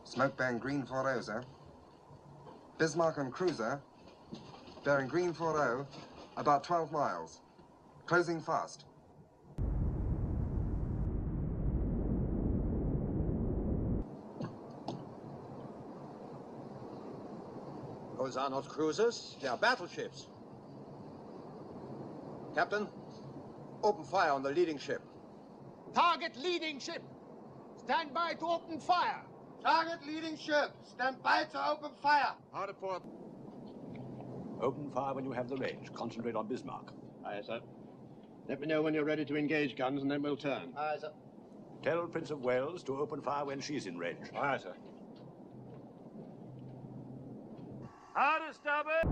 Smoke bearing green 40, sir. Bismarck and cruiser, bearing green 40, about 12 miles. Closing fast. Those are not cruisers, they are battleships. Captain, open fire on the leading ship. Target leading ship. Stand by to open fire. Target leading ship. Stand by to open fire. Hard at port. Open fire when you have the range. Concentrate on Bismarck. Aye, sir. Let me know when you're ready to engage guns and then we'll turn. Aye, sir. Tell Prince of Wales to open fire when she's in range. Aye, sir. How to stop it?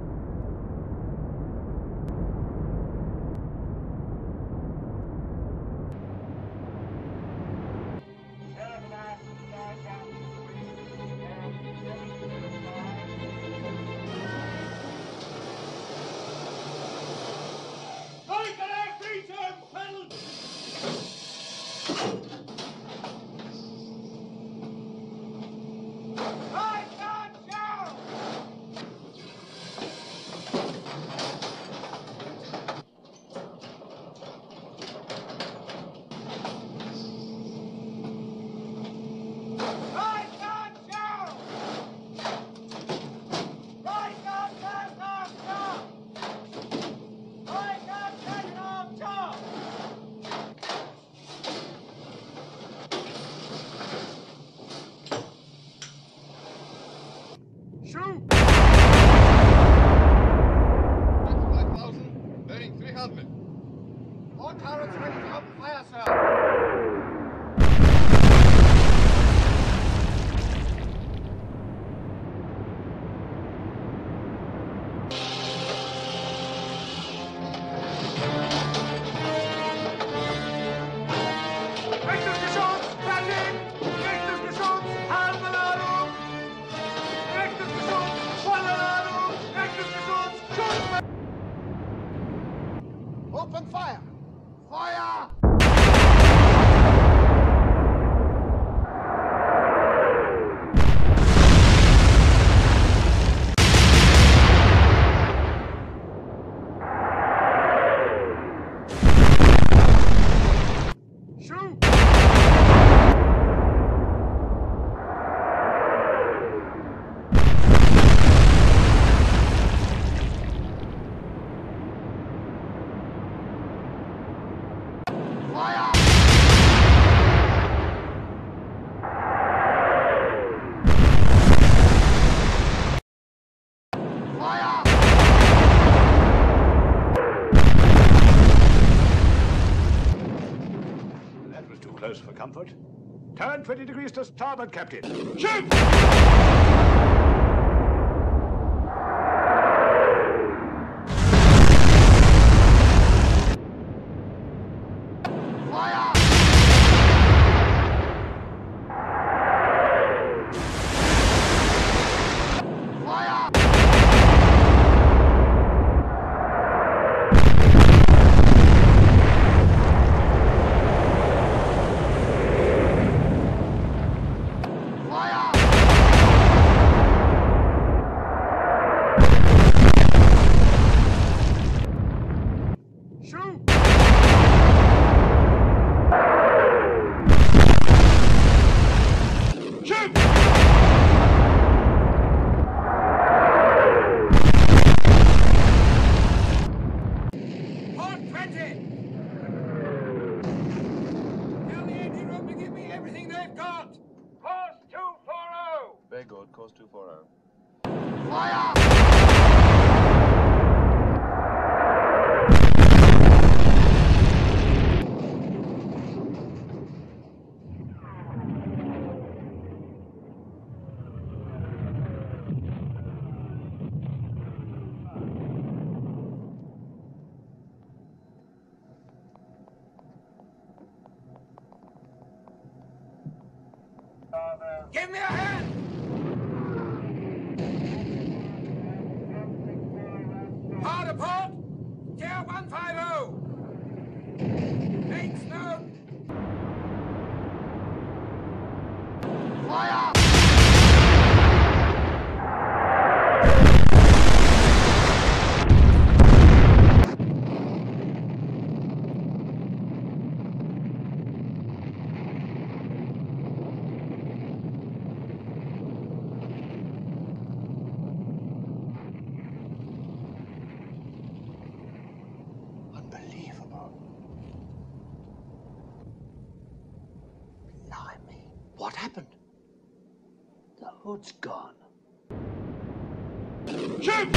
Shoot! 25,000, bearing 300. All turrets ready to open fire, sir. Open fire! Fire! Shoot! Fire! Fire! That was too close for comfort. Turn 20 degrees to starboard, Captain. Shoot! Fire! Fire! Fire! Shoot! Shoot! Port 20! Tell the engine room to give me everything they've got! Course 240! Very good, course 240. Fire! Give me a hand! Hard apart! Tier 150! Make smoke! Fire! What happened? The hood's gone. Shoot!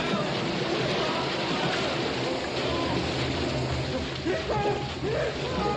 Yeah!